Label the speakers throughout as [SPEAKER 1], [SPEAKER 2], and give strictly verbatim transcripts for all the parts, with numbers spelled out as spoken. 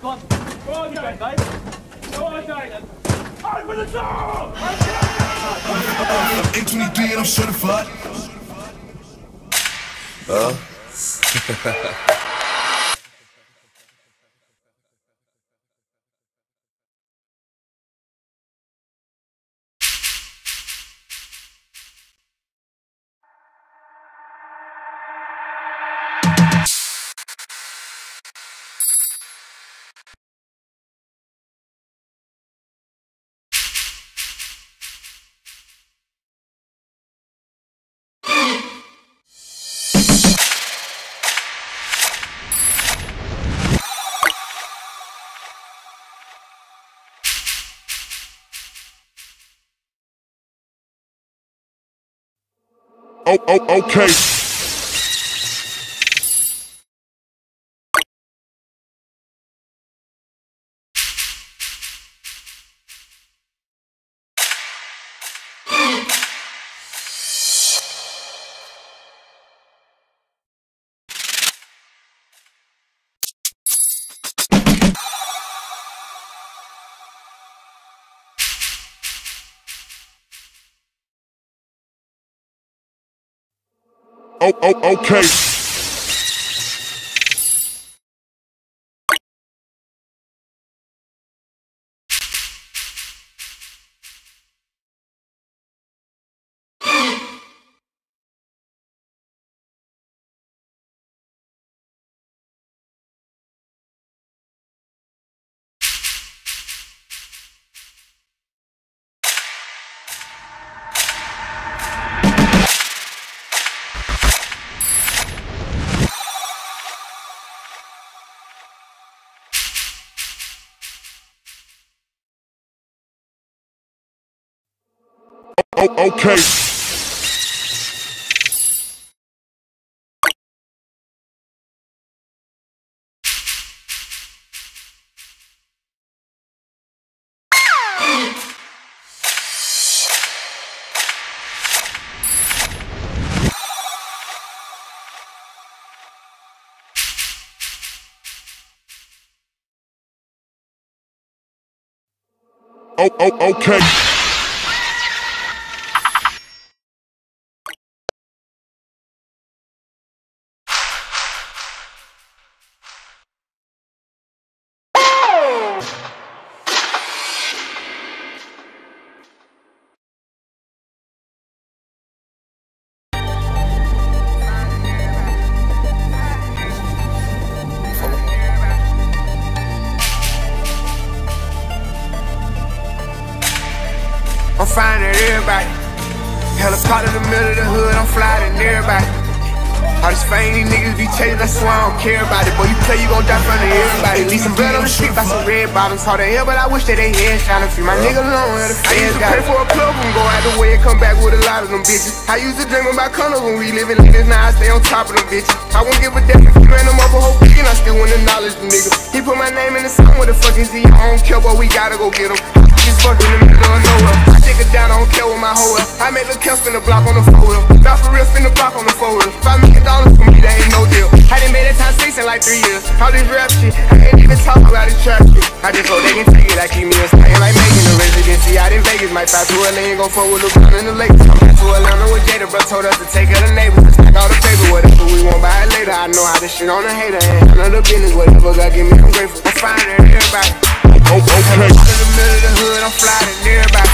[SPEAKER 1] Go on. Go on, you guys, guys. Go on, guys. Open the door!
[SPEAKER 2] I'm eight twenty-three and I'm certified. Uh. Oh, oh, okay. Oh, oh, okay. Oh, okay. Oh, oh, okay.
[SPEAKER 3] I'm finding everybody. Helicopter in the middle of the hood, I'm flying everybody. All this fame, these niggas be chasing, I swear I don't care about it. Boy, you play, you gon' die in front of everybody. Leave some blood on the street by some red bottoms. Hard to hell, but I wish that they head shine. Free my nigga alone, where the fans got it. I used to pray for a plug and go out the way and come back with a lot of them bitches. I used to dream about colors when we living like this, now I stay on top of them bitches. I won't give a damn if you ran them up a whole week and I still wouldn't acknowledge the nigga. He put my name in the song, what the fuck is he? I don't care, but we gotta go get him. Just fuck in the middle of nowhere. I take it down, I don't care with my hoe up. I make the kill spin the block on the four wheel. Not for real, spin the block on the four wheel. Five million dollars for me, that ain't no deal. I done made it time six in like three years. All this rap shit, I ain't even talk about this trap shit. I just hope they can take it, I keep me a staying like making the residency out in Vegas. Might fly to L A and gon' fuck with LeBron in the lake. I'm back to Atlanta with Jada, bro told us to take her to neighbors. Stack all the paper, whatever we want, buy it later. I know how this shit on the hater, and handle the business, whatever God give me, I'm grateful. I'm finding everybody.
[SPEAKER 2] Oh, okay.
[SPEAKER 3] I'm in the middle of the hood, I'm flying everybody.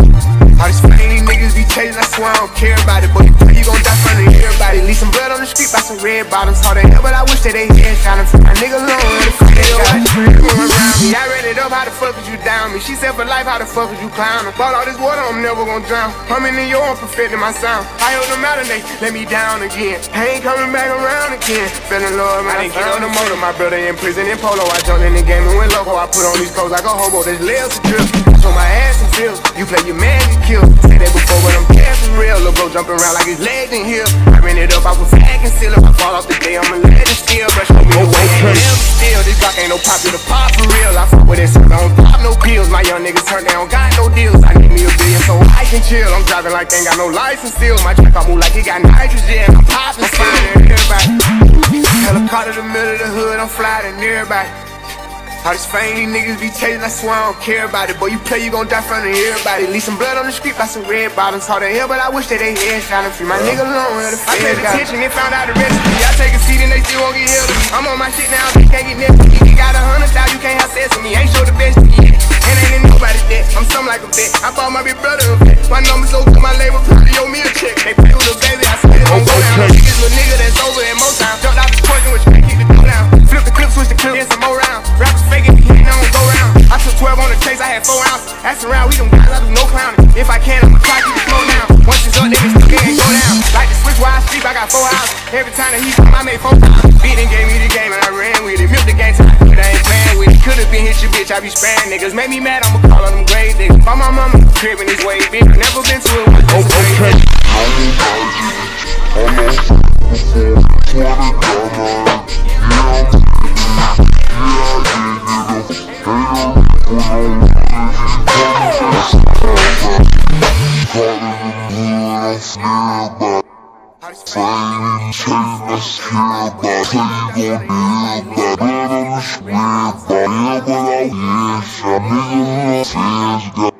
[SPEAKER 3] All these fame, these niggas be chasing, I swear I don't care about it. Boy, you gon' die in front of everybody. Leave some blood on the street by some red bottoms. Hard to hell, but I wish that they head shining. For my nigga alone, where the fuck they got it. Going around me, I ran it up, how the fuck is you down me? She said for life, how the fuck is you clowning? Bought all this water, I'm never gon' drown. I'm in New York, I'm perfecting my sound. I held them out and they let me down again. I ain't coming back around again. Fell in love, man, I didn't get on the motor. My brother in prison in Polo. I jumped in the game and went loco. I put on these clothes like a hobo, there's layers to drip. So my ass and feels, you play your man, you kill. Say that before, but I'm caring real. Lil' bro jumping around like his legs in here. I ran it up, I was fat and seal. If I fall off the day, I'ma let it steal. Brush me away, ain't never steal. This Glock ain't no popular pop for real. I fuck with it, so I don't pop no pills. My young niggas turn down, got no deals. I need me a billion so I can chill. I'm driving like they ain't got no license still. My truck, I move like it got nitrogen. I'm poppin' still. Everybody. Helicopter in the middle of the hood, I'm flying everybody. All this fame, these niggas be chasing, I swear I don't care about it. Boy, you play, you gon' die from everybody. Leave some blood on the street by some red bottoms. Hard to hell, but I wish that they head shot and free my nigga alone. The I paid attention and found out the recipe. I take a seat and they still won't get held to me. I'm on my shit now, they can't get next to me. You got a hundred thousand, you can't have sex with me. Ain't show the best to me. And ain't in nobody's debt. I'm something like a vet. I bought my big brother a vet. My number's so good, my label probably owe me a check. They play with a baby, I said it don't go down. Niggas little nigga that's over in Motown. Jumped out the porch and was trying to keep the door down. Flip the clip, switch the clip, and some more rounds. Rappers faking, he ain't on go round. I took twelve on the chase, I had four ounces. Ask around, we them guys, I do no clowning. If I can, I'ma try to keep it slow down. Once it's up, niggas still can't go down. Like the switch while I sleep, I got four houses. Every time that he come, I made four pounds. Beat and gave me the game and I ran with it. Milk the game till I quit, I ain't playing with it. Could've been hit your bitch, I be spraying niggas. Made me mad, I'ma call on them grave niggas. Bought my mama crib in this way, bitch. Never been to it once, it's crazy.
[SPEAKER 2] Nigga,